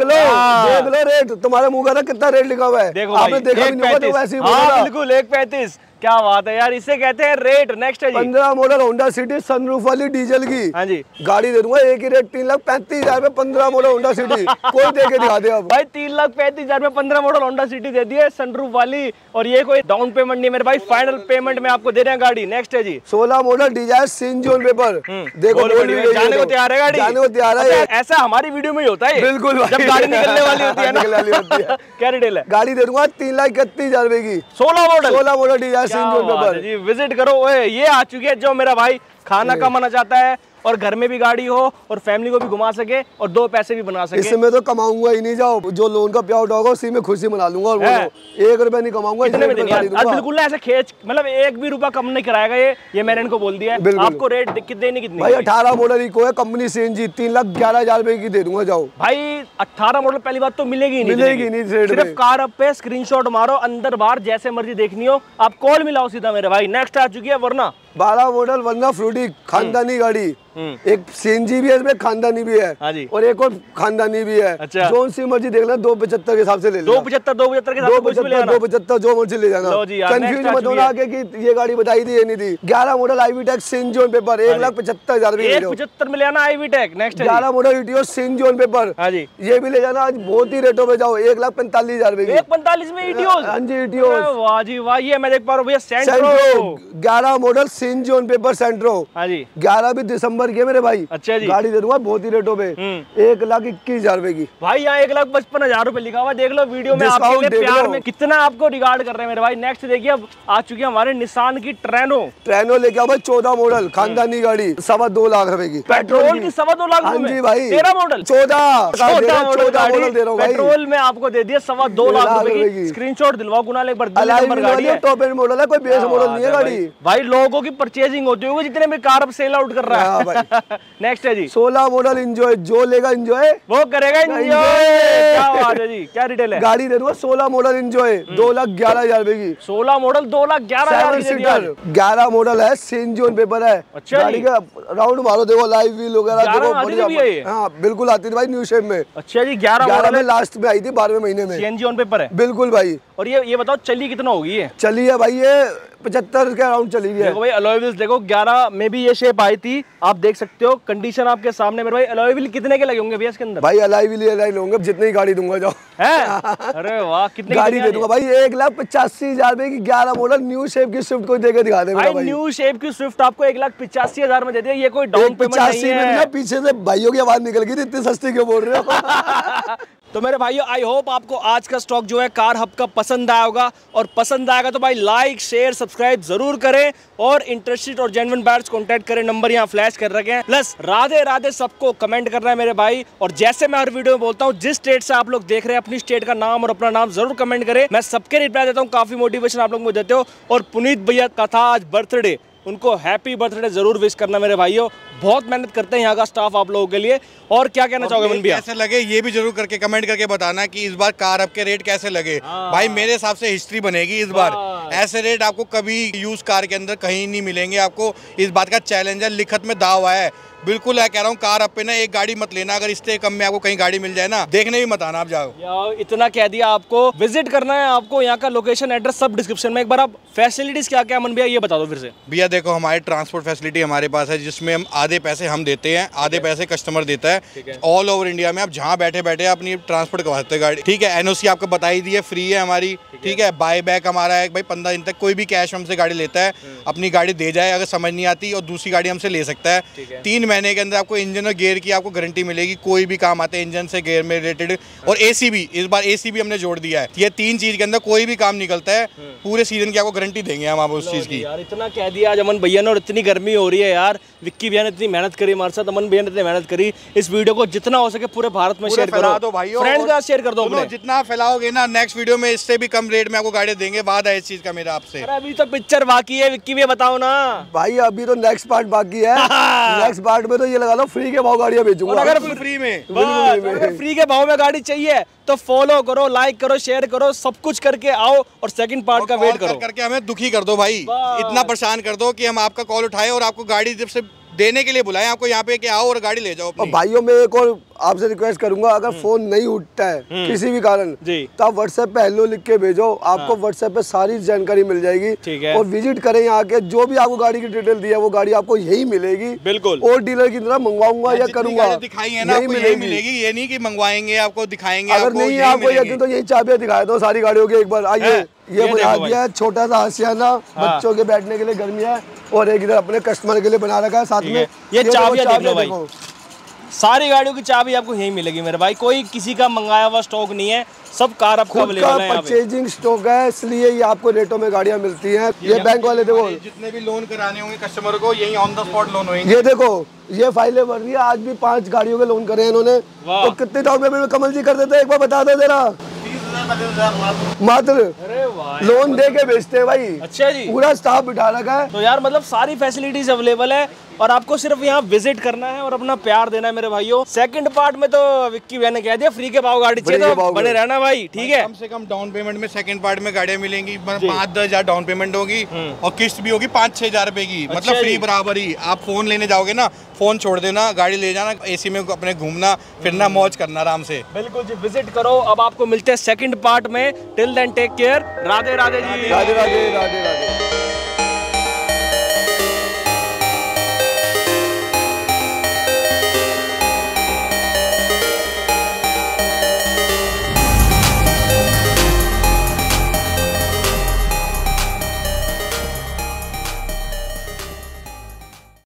[SPEAKER 2] लो रेट, तुम्हारे मुंह का कितना रेट लिखा हुआ है।
[SPEAKER 1] देखो
[SPEAKER 2] आपने देखा भी नहीं होगा तो वैसे ही बोलेगा।
[SPEAKER 1] बिल्कुल 135। क्या बात है यार, इसे कहते हैं रेट। नेक्स्ट है जी
[SPEAKER 2] 15 मॉडल होंडा सिटी सनरूफ वाली डीजल की।
[SPEAKER 1] हाँ जी
[SPEAKER 2] गाड़ी दे दूंगा एक ही रेट 3,35,000 में 15 मॉडल होंडा सिटी। कोई दे के दिखा दे अब
[SPEAKER 1] भाई 3,35,000 में 15 मॉडल होंडा सिटी दे दी है सनरूफ वाली। और ये कोई डाउन पेमेंट नहीं मेरे भाई, फाइनल पेमेंट में आपको दे रहे हैं गाड़ी। नेक्स्ट है जी
[SPEAKER 2] 16 model Dzire CNG on paper. देखो
[SPEAKER 1] जाने को तैयार है गाड़ी,
[SPEAKER 2] जाने को तैयार है।
[SPEAKER 1] ऐसा हमारी वीडियो में ही होता है
[SPEAKER 2] बिल्कुल,
[SPEAKER 1] जब गाड़ी निकलने वाली होती है ना। क्या डिटेल है?
[SPEAKER 2] गाड़ी दे दूंगा 3,31,000 रुपए की।
[SPEAKER 1] 16 model
[SPEAKER 2] Dzire CNG on paper.
[SPEAKER 1] जी विजिट करो। ओए ये आ चुकी है जो मेरा भाई खाना कमाना चाहता है और घर में भी गाड़ी हो और फैमिली को भी घुमा सके और 2 पैसे भी बना सके।
[SPEAKER 2] इसमें तो कमाऊंगा ही नहीं, जाओ जो लोन का पे आउट होगा उसी में खुशी मना लूंगा। और 1 रुपया नहीं कमाऊंगा।
[SPEAKER 1] इतने में बिल्कुल ना ऐसे खेच, मतलब 1 भी रुपया कम नहीं कराएगा ये मैंने इनको बोल दिया है। आपको रेट देनी कितनी
[SPEAKER 2] भाई 18 मॉडल इको है कंपनी सीएनजी 3,11,000 रुपए की दे दूंगा। जाओ
[SPEAKER 1] भाई 18 मॉडल पहली बात तो मिलेगी
[SPEAKER 2] नहीं।
[SPEAKER 1] सिर्फ कार अब पे स्क्रीनशॉट मारो, अंदर बाहर जैसे मर्जी देखनी हो आप कॉल मिलाओ सीधा मेरे भाई। नेक्स्ट आ चुकी है वरना
[SPEAKER 2] 12 मॉडल वरना फ्रूटी खानदानी गाड़ी। एक सीएनजी भी है इसमें, खानदानी भी है।
[SPEAKER 1] हाँ जी।
[SPEAKER 2] और एक और खानदानी भी है।
[SPEAKER 1] अच्छा।
[SPEAKER 2] जो सी मर्जी देख लेना 275 के हिसाब से ले लेना।
[SPEAKER 1] 275 के हिसाब से
[SPEAKER 2] 275 जो मर्जी ले जाना। कंफ्यूज मत होना आगे कि ये गाड़ी बताई थी ये नहीं थी। 11 model iVTEC CNG on paper 1,75,000 रुपए।
[SPEAKER 1] 1,75 में ले आना आईवी टेक। नेक्स्ट
[SPEAKER 2] 11 मॉडल ईटीओ सीएनजी ऑन पेपर।
[SPEAKER 1] हाँ जी
[SPEAKER 2] ये भी ले जाना। आज बहुत ही रेटों पे जाओ 1,45,000 रुपए की।
[SPEAKER 1] 1,45 में ईटीओ।
[SPEAKER 2] हाँ जी ईटीओ।
[SPEAKER 1] वाह जी वाह, ये मैं देख पा रहा हूँ भैया Santro
[SPEAKER 2] 11 model CNG on paper Santro.
[SPEAKER 1] हाँ जी
[SPEAKER 2] 11 भी दिसंबर के मेरे भाई।
[SPEAKER 1] अच्छा जी।
[SPEAKER 2] गाड़ी दे दूंगा बहुत ही रेटों पे 1,21,000 रुपए की।
[SPEAKER 1] भाई यहाँ 1,55,000 रुपए लिखा हुआ, देख लो वीडियो में आपके लिए प्यार में कितना आपको रिगार्ड कर रहे हैं मेरे भाई। नेक्स्ट देखिए अब आ चुकी है हमारे निसान की ट्रेनो
[SPEAKER 2] लेके आओ भाई 14 मॉडल खानदानी गाड़ी 2.25 लाख रुपए की।
[SPEAKER 1] पेट्रोल की 2.25 लाख रुपए।
[SPEAKER 2] जी भाई
[SPEAKER 1] 13 मॉडल
[SPEAKER 2] 14 मॉडल दे रहा हूँ।
[SPEAKER 1] पेट्रोल में आपको दे दिया 2.25 लाख रुपए की। स्क्रीनशॉट दिलवाओ कुणाल एक बार।
[SPEAKER 2] टॉप एंड मॉडल है, कोई बेस मॉडल नहीं है गाड़ी।
[SPEAKER 1] भाई लोगों की परचेजिंग होती होगी जितने में कार अब सेल आउट कर रहा है। नेक्स्ट है जी
[SPEAKER 2] 16 मॉडल इंजॉय। जो लेगा इंजॉय वो
[SPEAKER 1] करेगा इंजॉय। क्या बात है जी, क्या डिटेल है?
[SPEAKER 2] गाड़ी दे दूंगा 16 मॉडल इंजॉय 2,11,000 रुपए की।
[SPEAKER 1] 16 मॉडल 2,11,000।
[SPEAKER 2] 11 मॉडल है सीएनजी ऑन पेपर है।
[SPEAKER 1] अच्छा
[SPEAKER 2] गाड़ी का राउंड मारो देखो, लाइव व्हील वगैरह देखो बढ़िया। हाँ बिल्कुल आती थी भाई न्यू शेप में।
[SPEAKER 1] अच्छा जी 11
[SPEAKER 2] में लास्ट में आई थी 12वें महीने में।
[SPEAKER 1] सीएनजी ऑन पेपर है बिल्कुल
[SPEAKER 2] भाई।
[SPEAKER 1] और ये बताओ चली कितना होगी? ये
[SPEAKER 2] चली है भाई ये 75 के अराउंड चली है।
[SPEAKER 1] देखो भाई अलॉय व्हील्स देखो 11 में भी ये शेप आई थी, आप देख सकते हो। कंडीशन आपके सामने मेरे भाई। अलॉय व्हील कितने के लगे होंगे भैया इसके अंदर?
[SPEAKER 2] भाई अलॉय व्हील होंगे जितनी ही गाड़ी दूंगा जाओ।
[SPEAKER 1] है अरे वाह कितनी
[SPEAKER 2] गाड़ी दे दूंगा भाई 1,85,000 रुपए की। 11 मॉडल न्यू शेप की स्विफ्ट को देके दिखा दे भाई।
[SPEAKER 1] न्यू शेप की स्विफ्ट आपको 1,85,000 में दे दिया। ये कोई डाउन पेमेंट नहीं है।
[SPEAKER 2] पीछे से भाइयों की आवाज निकल गई, इतनी सस्ती क्यों बोल रहे हो?
[SPEAKER 1] तो मेरे भाइयों आई होप आपको आज का स्टॉक जो है कार हब का पसंद आया होगा, और पसंद आएगा तो भाई लाइक शेयर सब्सक्राइब जरूर करें, और इंटरेस्टेड और जेन्युइन बायर्स कांटेक्ट करें, नंबर यहाँ फ्लैश कर रखे हैं। प्लस राधे राधे सबको कमेंट करना है मेरे भाई। और जैसे मैं हर वीडियो में बोलता हूँ, जिस स्टेट से आप लोग देख रहे हैं अपनी स्टेट का नाम और अपना नाम जरूर कमेंट करें, मैं सबके रिप्लाई देता हूँ। काफी मोटिवेशन आप लोग मुझे देते हो। और पुनीत भैया का था आज बर्थडे, उनको हैप्पी बर्थडे जरूर विश करना मेरे भाइयों। बहुत मेहनत करते हैं यहाँ का स्टाफ आप लोगों के लिए। और क्या कहना चाहोगे मन भैया?
[SPEAKER 3] कैसे लगे ये भी जरूर करके कमेंट करके बताना कि इस बार कार अब के रेट कैसे लगे। भाई मेरे हिसाब से हिस्ट्री बनेगी इस बार। ऐसे रेट आपको कभी यूज कार के अंदर कहीं नहीं मिलेंगे। आपको इस बात का चैलेंज है, लिखत में दावा है। बिल्कुल है कह रहा हूँ, कार अब पे ना एक गाड़ी मत लेना। अगर इससे कम में आपको कहीं गाड़ी मिल जाए ना, देखने भी मत आना आप जाओ।
[SPEAKER 1] यार इतना कह दिया आपको। विजिट करना है आपको, यहाँ का लोकेशन एड्रेस सब डिस्क्रिप्शन में। एक बार आप फैसिलिटीज क्या क्या मन भैया ये बता दो फिर से।
[SPEAKER 3] भैया देखो हमारी ट्रांसपोर्ट फैसिलिटी हमारे पास है, जिसमें हम आधे पैसे हम देते हैं, आधे पैसे कस्टमर देता है। ऑल ओवर इंडिया में आप जहाँ बैठे बैठे अपनी ट्रांसपोर्ट करवा सकते हैं गाड़ी। ठीक है, एनओसी आपको बताई दी है, फ्री है हमारी। ठीक है, बाय बैक हमारा है भाई 15 दिन तक कोई भी कैश हमसे गाड़ी लेता है अपनी गाड़ी दे जाए, अगर समझ नहीं आती और दूसरी गाड़ी हमसे ले सकता है। 3 महीने के अंदर आपको इंजन और गियर की आपको गारंटी मिलेगी, कोई भी काम आता है इंजन से गियर में रिलेटेड। और एसी भी, इस बार एसी भी हमने जोड़ दिया है। ये 3 चीज के अंदर कोई भी काम निकलता है, पूरे सीजन की आपको गारंटी देंगे हम उस चीज की।
[SPEAKER 1] यार इतना कह दिया आज अमन भैया ने, और इतनी गर्मी हो रही है यार, विक्की भैया ने इतनी मेहनत करी हमारे साथ, अमन भैया ने इतनी मेहनत करी। इस वीडियो को जितना हो सके पूरे भारत में शेयर करो,
[SPEAKER 3] दो भाई,
[SPEAKER 1] फ्रेंड्स के साथ शेयर कर दो अपने।
[SPEAKER 3] जितना फैलाओगे ना, नेक्स्ट वीडियो में इससे भी कम रेट में आपको गाड़ी देंगे, वादा है इस चीज का मेरा आपसे।
[SPEAKER 1] अरे अभी तो पिक्चर बाकी है, विक्की भैया बताओ ना
[SPEAKER 2] भाई, अभी तो नेक्स्ट पार्ट बाकी है। नेक्स्ट पार्ट में तो ये लगा लो फ्री के भाव गाड़ियां बेचूंगा।
[SPEAKER 1] अगर
[SPEAKER 3] फ्री में,
[SPEAKER 1] फ्री के भाव में गाड़ी चाहिए तो फॉलो करो, लाइक करो, शेयर करो, सब कुछ करके आओ और सेकंड पार्ट का वेट करो।
[SPEAKER 3] करके हमें दुखी कर दो भाई, इतना परेशान कर दो कि हम आपका कॉल उठाए और आपको गाड़ी जब से देने के लिए बुलाएं आपको यहाँ पे कि आओ और गाड़ी ले जाओ अपनी।
[SPEAKER 2] और भाइयों मैं एक और आपसे रिक्वेस्ट करूंगा, अगर फोन नहीं उठता है किसी भी कारण तो आप व्हाट्सएप पे हेलो लिख के भेजो, आपको व्हाट्सएप पे सारी जानकारी मिल जाएगी।
[SPEAKER 1] ठीक है।
[SPEAKER 2] और विजिट करें यहाँ के, जो भी आपको गाड़ी की डिटेल दी है वो गाड़ी आपको यही मिलेगी।
[SPEAKER 1] बिल्कुल।
[SPEAKER 2] और डीलर की तरह मंगवाऊंगा या करूंगा,
[SPEAKER 3] दिखाई है ना, आपको यही मिलेगी। ये नहीं कि मंगवाएंगे आपको दिखाएंगे।
[SPEAKER 2] अगर नहीं आपको यकीन तो यही चाबियां दिखाए दो सारी गाड़ियों की एक बार। आइए, ये बना दिया है छोटा सा आशियाना, बच्चों के बैठने के लिए, गर्मी है, और एक इधर अपने कस्टमर के लिए बना रखा है साथ में।
[SPEAKER 1] ये चाबियां देख लो भाई, सारी गाड़ियों की चाबी आपको यहीं मिलेगी मेरे भाई। कोई किसी का मंगाया हुआ स्टॉक नहीं है, सब कार आपको अवेलेबल है।
[SPEAKER 2] परचेजिंग स्टॉक है, इसलिए ये आपको रेटों में गाड़ियां मिलती हैं। ये बैंक वाले देखो,
[SPEAKER 3] जितने भी लोन कराने होंगे कस्टमर को, यही ऑन द स्पॉट लोन होंगे।
[SPEAKER 2] ये देखो, ये फाइलें भर रही है, आज भी 5 गाड़ियों के लोन करे हैं इन्होंने। तो कितने डाउन पेमेंट में कमल जी कर देते हैं, एक बार बता दो जरा। मात्र लोन दे के बेचते हैं भाई।
[SPEAKER 1] अच्छा जी,
[SPEAKER 2] पूरा स्टाफ बिठा रखा है।
[SPEAKER 1] तो यार मतलब सारी फैसिलिटीज अवेलेबल है और आपको सिर्फ यहाँ विजिट करना है और अपना प्यार देना है मेरे भाइयों। सेकंड पार्ट में तो विक्की भैया ने कह दिया फ्री के भाव गाड़ी चाहिए तो बने रहना भाई, ठीक है।
[SPEAKER 3] कम से कम डाउन पेमेंट में सेकंड पार्ट में गाड़ियां मिलेंगी, 5-10 हजार डाउन पेमेंट होगी और किस्त भी होगी 5-6 हजार रुपए की, मतलब फ्री बराबर ही। आप फोन लेने जाओगे ना, फोन छोड़ देना, गाड़ी ले जाना, एसी में अपने घूमना फिरना, मौज करना आराम से।
[SPEAKER 1] बिल्कुल जी, विजिट करो। अब आपको मिलते हैं सेकंड पार्ट में। Till then take care, Radhe Radhe ji.
[SPEAKER 2] Radhe Radhe Radhe Radhe.